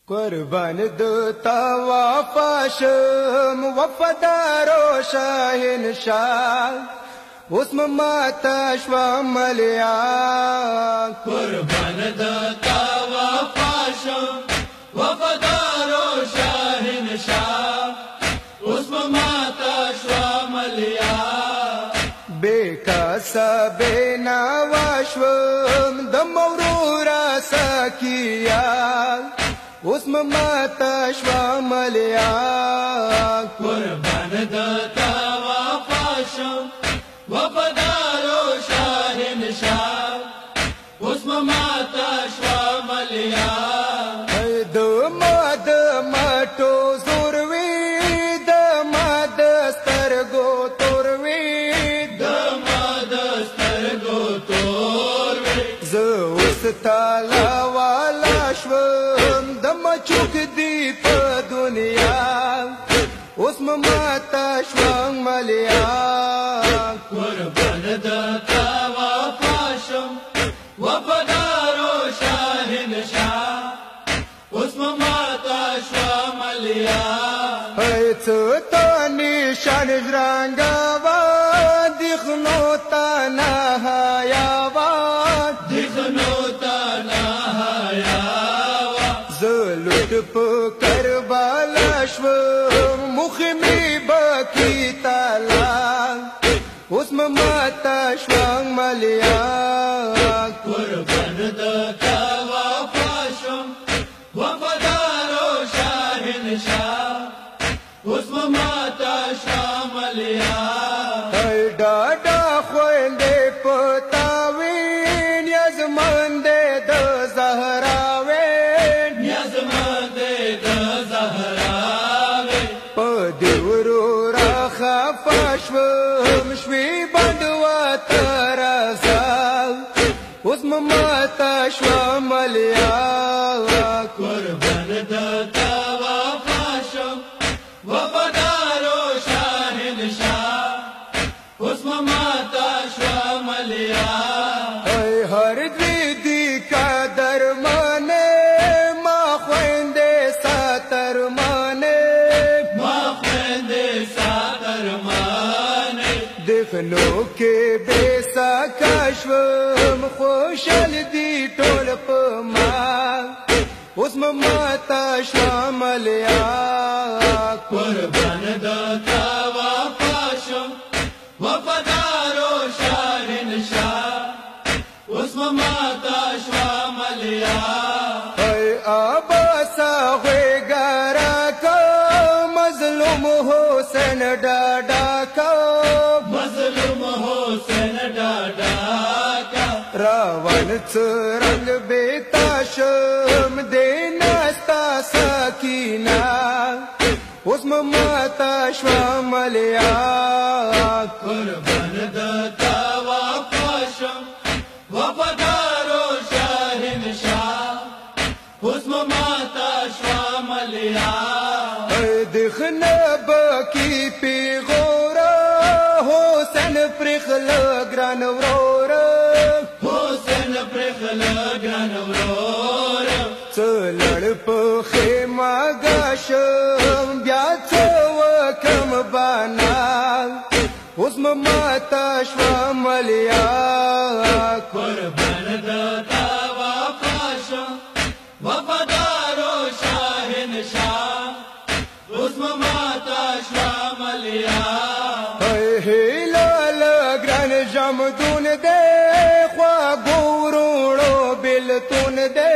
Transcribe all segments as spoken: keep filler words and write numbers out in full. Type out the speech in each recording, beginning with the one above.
قربان د توافاشم وفادارو شاهین شاه اوس ماتا شوا ملیان قربان د توافاشم وفادارو شاهین شاه اوس ماتا شوا ملیان بیکاسا بینا واشوم د مورورا سکیان اوس ماتا شوا ملیان قربان د توافاشم وفادارو شاهین شاه اوس ماتا شوا ملیان د ماد مټو زور وی د ماد سترګو تور وی د ماد سترګو تور وی زه اوس تعالی والا شوم د مچوک دی په دنیا اوس ماتا شوا ملیان قربان د توافاشم وفادارو شاهین شاه اوس ماتا شوا ملیان هیڅ تا نشان ژرنګوا دخنو تا نه حیاوان دخنو تا نه حیاوان زلوټ په کربلا شوم مخ می بکی تالا اوس ماتا شوا ملیان قربان د توافاشم وفادارو شاهین شاه اوس ماتا شوا ملیان ای ډاډا خويندې پتاوین یزمن دې د زهراوین یزمن دې د زهراوین په دیورو را خفاشوم شوي بندوا ترازال اوس ماتا شوا ملیان قربان د توافاشم وفادارو شاهین شاه اوس ماتا شوا ملیان ای هر دوی دی قدر مانے ما خويندې ساتر مانے ما خويندې ساتر مانے دخنو کې بے ساکاشوم خوشال دی ټول په ما اوس ماتا شوا ملیان قربان د توافاشم وفادارو شاهین شاه اوس ماتا شوا ملیان ای اباسا غویګارا کو مظلوم حسین ډاډا کو مظلوم حسین ډاډا کا راون څرنګ بیتاشم دیناستا سکینا اوس ماتا شوا ملیان قربان د توافاشم وفادارو شاهین شاه اوس ماتا شوا ملیان ای دخنه بکی پیغورا حسین پرخل ګران ورورا حسین پرخل ګران ورور څلړ په خیمه غشم بیا څو کم بانا اوس ماتا شوا ملیان قربان د توافاشم وفادارو شاهین شاه اوس ماتا شوا ملیان ای هلال ګران جمدون دې خوا ګورونو بلتون دې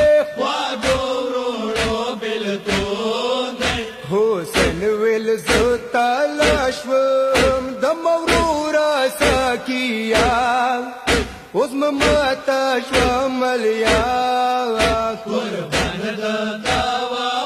حسین ویل زتا لاشوم د مورورا سکیا اوس ماتا شوا ملیان قربان د توافاشم